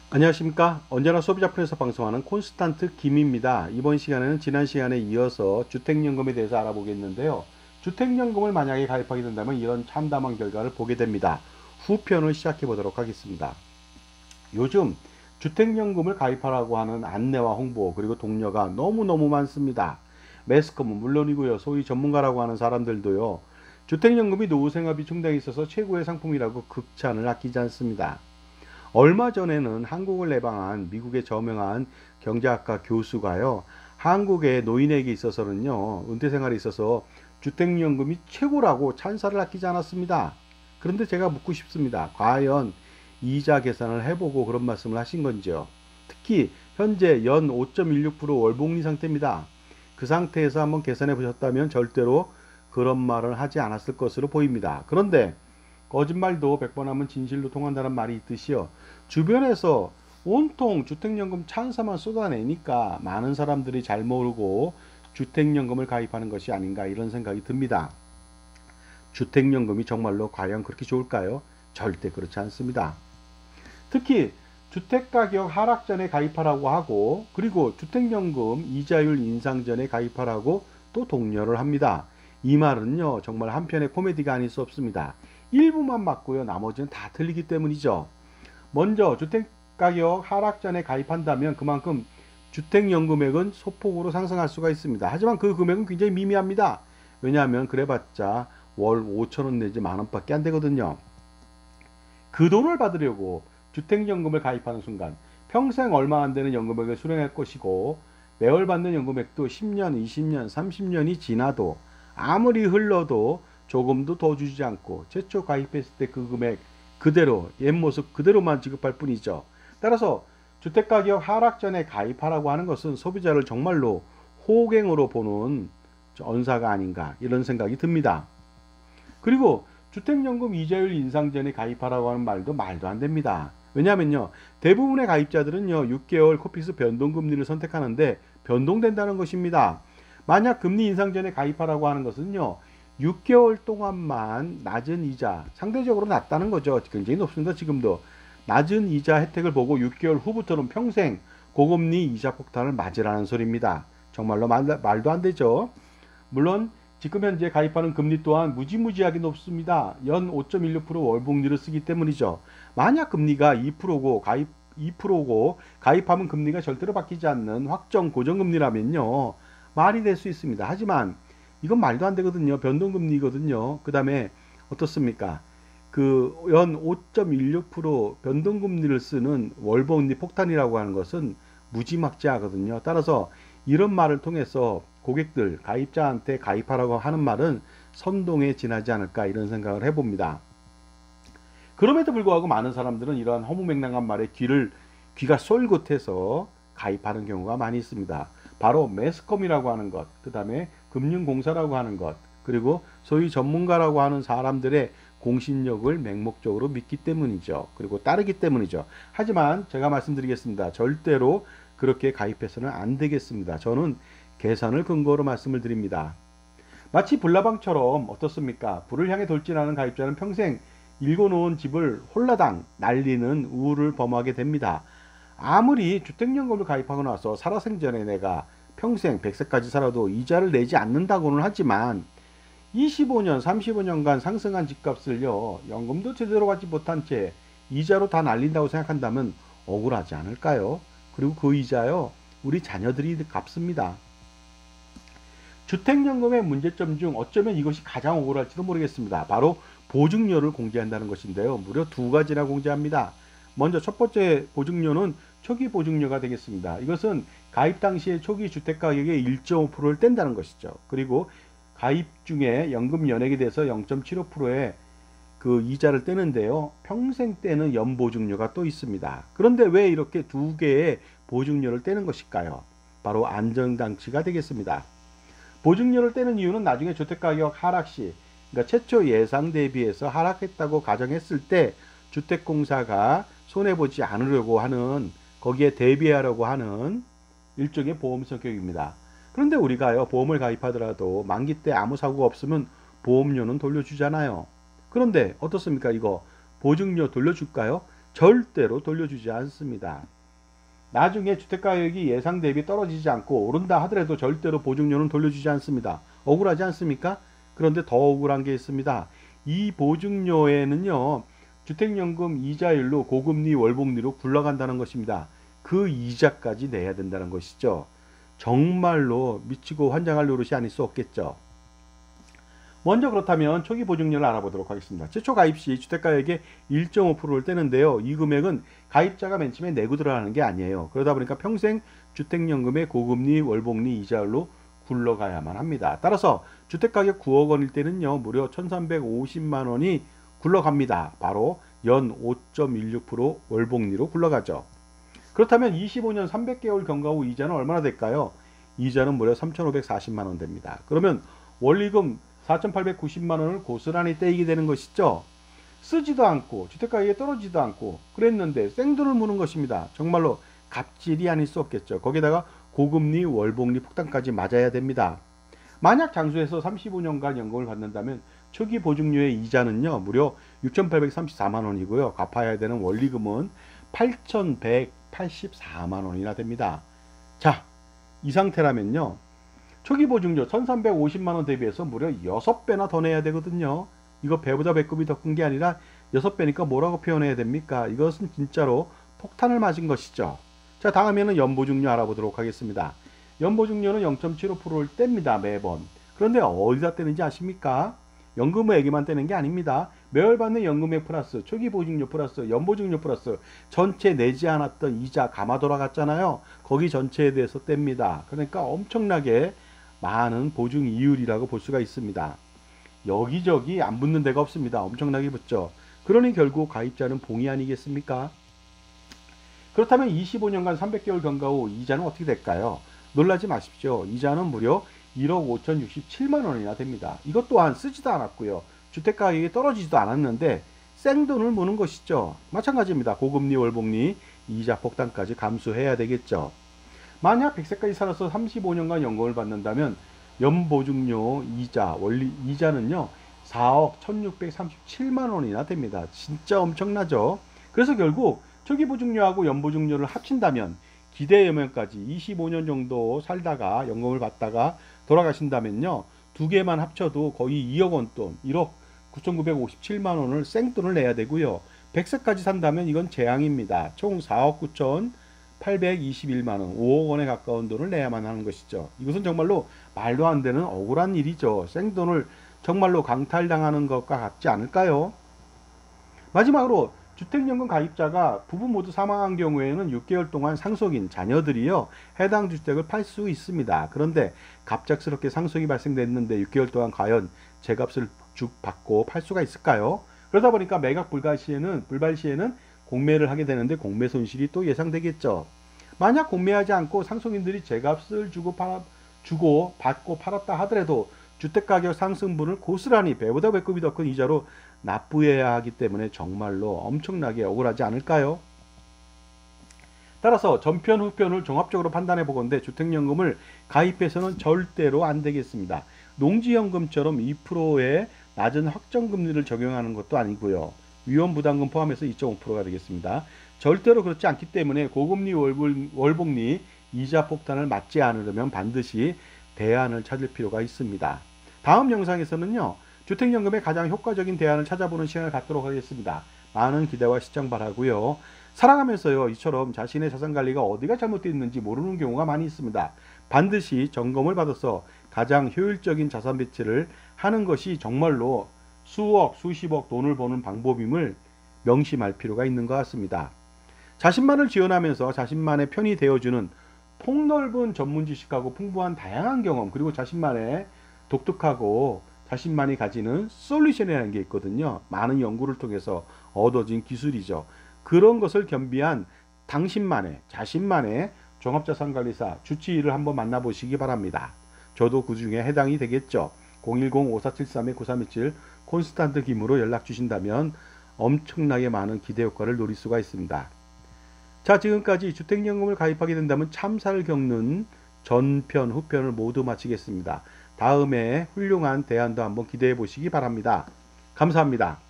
안녕하십니까. 언제나 소비자폰에서 방송하는 콘스탄트 김입니다. 이번 시간에는 지난 시간에 이어서 주택연금에 대해서 알아보겠는데요. 주택연금을 만약에 가입하게 된다면 이런 참담한 결과를 보게 됩니다. 후편을 시작해 보도록 하겠습니다. 요즘 주택연금을 가입하라고 하는 안내와 홍보 그리고 독려가 너무너무 많습니다. 매스컴은 물론이고요. 소위 전문가라고 하는 사람들도요. 주택연금이 노후생활비 충당에 있어서 최고의 상품이라고 극찬을 아끼지 않습니다. 얼마 전에는 한국을 내방한 미국의 저명한 경제학과 교수가요. 한국의 노인에게 있어서는요. 은퇴 생활에 있어서 주택연금이 최고라고 찬사를 아끼지 않았습니다. 그런데 제가 묻고 싶습니다. 과연 이자 계산을 해보고 그런 말씀을 하신 건지요. 특히 현재 연 5.16% 월복리 상태입니다. 그 상태에서 한번 계산해 보셨다면 절대로 그런 말을 하지 않았을 것으로 보입니다. 그런데 거짓말도 100번 하면 진실로 통한다는 말이 있듯이요. 주변에서 온통 주택연금 찬사만 쏟아내니까 많은 사람들이 잘 모르고 주택연금을 가입하는 것이 아닌가 이런 생각이 듭니다. 주택연금이 정말로 과연 그렇게 좋을까요? 절대 그렇지 않습니다. 특히 주택가격 하락 전에 가입하라고 하고 그리고 주택연금 이자율 인상 전에 가입하라고 또 독려를 합니다. 이 말은요 정말 한편의 코미디가 아닐 수 없습니다. 일부만 맞고요 나머지는 다 틀리기 때문이죠. 먼저 주택가격 하락 전에 가입한다면 그만큼 주택연금액은 소폭으로 상승할 수가 있습니다. 하지만 그 금액은 굉장히 미미합니다. 왜냐하면 그래봤자 월 5천원 내지 만원밖에 안 되거든요. 그 돈을 받으려고 주택연금을 가입하는 순간 평생 얼마 안 되는 연금액을 수령할 것이고 매월 받는 연금액도 10년, 20년, 30년이 지나도 아무리 흘러도 조금도 더 주지 않고 최초 가입했을 때 그 금액 그대로 옛 모습 그대로만 지급할 뿐이죠. 따라서 주택가격 하락 전에 가입하라고 하는 것은 소비자를 정말로 호갱으로 보는 언사가 아닌가 이런 생각이 듭니다. 그리고 주택연금 이자율 인상 전에 가입하라고 하는 말도 안 됩니다. 왜냐하면요 대부분의 가입자들은요 6개월 코픽스 변동금리를 선택하는데 변동된다는 것입니다. 만약 금리 인상 전에 가입하라고 하는 것은요 6개월 동안만 낮은 이자 상대적으로 낮다는 거죠. 굉장히 높습니다. 지금도 낮은 이자 혜택을 보고 6개월 후부터는 평생 고금리 이자 폭탄을 맞으라는 소리입니다. 정말로 말도 안 되죠. 물론 지금 현재 가입하는 금리 또한 무지무지하게 높습니다. 연 5.16% 월복리를 쓰기 때문이죠. 만약 금리가 2%고 가입하면 금리가 절대로 바뀌지 않는 확정 고정금리라면요. 말이 될 수 있습니다. 하지만 이건 말도 안 되거든요. 변동금리거든요. 그 다음에 어떻습니까? 그 연 5.16% 변동금리를 쓰는 월복리 폭탄이라고 하는 것은 무지막지하거든요. 따라서 이런 말을 통해서 고객들, 가입자한테 가입하라고 하는 말은 선동에 지나지 않을까 이런 생각을 해봅니다. 그럼에도 불구하고 많은 사람들은 이러한 허무맹랑한 말에 귀가 쏠긋해서 가입하는 경우가 많이 있습니다. 바로 매스컴이라고 하는 것, 그 다음에 금융공사라고 하는 것, 그리고 소위 전문가라고 하는 사람들의 공신력을 맹목적으로 믿기 때문이죠. 그리고 따르기 때문이죠. 하지만 제가 말씀드리겠습니다. 절대로 그렇게 가입해서는 안 되겠습니다. 저는 계산을 근거로 말씀을 드립니다. 마치 불나방처럼 어떻습니까? 불을 향해 돌진하는 가입자는 평생 일궈놓은 집을 홀라당 날리는 우울을 범하게 됩니다. 아무리 주택연금을 가입하고 나서 살아생전에 내가 평생 100세까지 살아도 이자를 내지 않는다고는 하지만 25년, 35년간 상승한 집값을요, 연금도 제대로 받지 못한 채 이자로 다 날린다고 생각한다면 억울하지 않을까요? 그리고 그 이자요, 우리 자녀들이 갚습니다. 주택연금의 문제점 중 어쩌면 이것이 가장 억울할지도 모르겠습니다. 바로 보증료를 공제한다는 것인데요. 무려 두 가지나 공제합니다. 먼저 첫 번째 보증료는 초기 보증료가 되겠습니다. 이것은 가입 당시에 초기 주택가격의 1.5%를 뗀다는 것이죠. 그리고 가입 중에 연금 연액에 대해서 0.75%의 그 이자를 떼는데요. 평생 떼는 연보증료가 또 있습니다. 그런데 왜 이렇게 두 개의 보증료를 떼는 것일까요? 바로 안전장치가 되겠습니다. 보증료를 떼는 이유는 나중에 주택가격 하락 시, 그러니까 최초 예상 대비해서 하락했다고 가정했을 때 주택공사가 손해보지 않으려고 하는, 거기에 대비하려고 하는 일종의 보험 성격입니다. 그런데 우리가요, 보험을 가입하더라도 만기 때 아무 사고가 없으면 보험료는 돌려주잖아요. 그런데 어떻습니까? 이거 보증료 돌려줄까요? 절대로 돌려주지 않습니다. 나중에 주택가격이 예상 대비 떨어지지 않고 오른다 하더라도 절대로 보증료는 돌려주지 않습니다. 억울하지 않습니까? 그런데 더 억울한 게 있습니다. 이 보증료에는요, 주택연금 이자율로 고금리 월복리로 굴러간다는 것입니다. 그 이자까지 내야 된다는 것이죠. 정말로 미치고 환장할 노릇이 아닐 수 없겠죠. 먼저 그렇다면 초기 보증료를 알아보도록 하겠습니다. 최초 가입 시 주택가액의 1.5%를 떼는데요. 이 금액은 가입자가 맨 처음에 내고 들어가는 게 아니에요. 그러다 보니까 평생 주택연금의 고금리 월복리 이자율로 굴러가야만 합니다. 따라서 주택가격 9억 원일 때는요, 무려 1350만 원이 굴러갑니다. 바로 연 5.16% 월복리로 굴러가죠. 그렇다면 25년 300개월 경과 후 이자는 얼마나 될까요? 이자는 무려 3,540만 원 됩니다. 그러면 원리금 4,890만 원을 고스란히 떼이게 되는 것이죠. 쓰지도 않고 주택가격이 떨어지지도 않고 그랬는데 생돈을 무는 것입니다. 정말로 갑질이 아닐 수 없겠죠. 거기다가 고금리 월복리 폭탄까지 맞아야 됩니다. 만약 장수해서 35년간 연금을 받는다면 초기 보증료의 이자는요, 무려 6,834만 원이고요. 갚아야 되는 원리금은 8,184만 원이나 됩니다. 자, 이 상태라면요, 초기 보증료 1,350만 원 대비해서 무려 6배나 더 내야 되거든요. 이거 배보다 배꼽이 더 큰 게 아니라 6배니까 뭐라고 표현해야 됩니까? 이것은 진짜로 폭탄을 맞은 것이죠. 자, 다음에는 연보증료 알아보도록 하겠습니다. 연보증료는 0.75%를 뗍니다, 매번. 그런데 어디다 떼는지 아십니까? 연금액에만 떼는 게 아닙니다. 매월 받는 연금액 플러스 초기 보증료 플러스 연보증료 플러스 전체 내지 않았던 이자 감아 돌아갔잖아요. 거기 전체에 대해서 뗍니다. 그러니까 엄청나게 많은 보증 이율이라고 볼 수가 있습니다. 여기저기 안 붙는 데가 없습니다. 엄청나게 붙죠. 그러니 결국 가입자는 봉이 아니겠습니까? 그렇다면 25년간 300개월 경과 후 이자는 어떻게 될까요? 놀라지 마십시오. 이자는 무려 1억 5,067만 원이나 됩니다. 이것 또한 쓰지도 않았고요. 주택가격이 떨어지지도 않았는데 생돈을 무는 것이죠. 마찬가지입니다. 고금리 월복리 이자 폭탄까지 감수해야 되겠죠. 만약 100세까지 살아서 35년간 연금을 받는다면 연보증료 이자 원리 이자는요, 4억 1,637만 원이나 됩니다. 진짜 엄청나죠. 그래서 결국 초기 보증료하고 연보증료를 합친다면 기대 연명까지 25년 정도 살다가 연금을 받다가 돌아가신다면요, 두 개만 합쳐도 거의 2억 원 돈, 1억 9,957만 원을 생돈을 내야 되고요. 100세까지 산다면 이건 재앙입니다. 총 4억 9,821만 원, 5억 원에 가까운 돈을 내야만 하는 것이죠. 이것은 정말로 말도 안 되는 억울한 일이죠. 생돈을 정말로 강탈당하는 것과 같지 않을까요? 마지막으로 주택연금 가입자가 부부 모두 사망한 경우에는 6개월 동안 상속인 자녀들이요, 해당 주택을 팔 수 있습니다. 그런데 갑작스럽게 상속이 발생됐는데 6개월 동안 과연 제값을 받고 팔 수가 있을까요? 그러다 보니까 매각 불발 시에는 공매를 하게 되는데 공매 손실이 또 예상되겠죠. 만약 공매하지 않고 상속인들이 제값을 주고 받고 팔았다 하더라도 주택가격 상승분을 고스란히 배보다 배꼽이 더 큰 이자로 납부해야 하기 때문에 정말로 엄청나게 억울하지 않을까요? 따라서 전편 후편을 종합적으로 판단해 보건대 주택연금을 가입해서는 절대로 안 되겠습니다. 농지연금처럼 2%의 낮은 확정금리를 적용하는 것도 아니고요. 위험부담금 포함해서 2.5%가 되겠습니다. 절대로 그렇지 않기 때문에 고금리 월복리 이자 폭탄을 맞지 않으려면 반드시 대안을 찾을 필요가 있습니다. 다음 영상에서는요, 주택연금의 가장 효과적인 대안을 찾아보는 시간을 갖도록 하겠습니다. 많은 기대와 시청 바라고요. 살아가면서요, 이처럼 자신의 자산관리가 어디가 잘못되어 있는지 모르는 경우가 많이 있습니다. 반드시 점검을 받아서 가장 효율적인 자산 배치를 하는 것이 정말로 수억, 수십억 돈을 버는 방법임을 명심할 필요가 있는 것 같습니다. 자신만을 지원하면서 자신만의 편이 되어주는 폭넓은 전문 지식하고 풍부한 다양한 경험, 그리고 자신만의 독특하고 자신만이 가지는 솔루션이라는 게 있거든요. 많은 연구를 통해서 얻어진 기술이죠. 그런 것을 겸비한 당신만의, 자신만의 종합자산관리사 주치의를 한번 만나보시기 바랍니다. 저도 그 중에 해당이 되겠죠. 010-5473-9327 콘스탄트 김으로 연락 주신다면 엄청나게 많은 기대 효과를 노릴 수가 있습니다. 자, 지금까지 주택연금을 가입하게 된다면 참사를 겪는 전편, 후편을 모두 마치겠습니다. 다음에 훌륭한 대안도 한번 기대해 보시기 바랍니다. 감사합니다.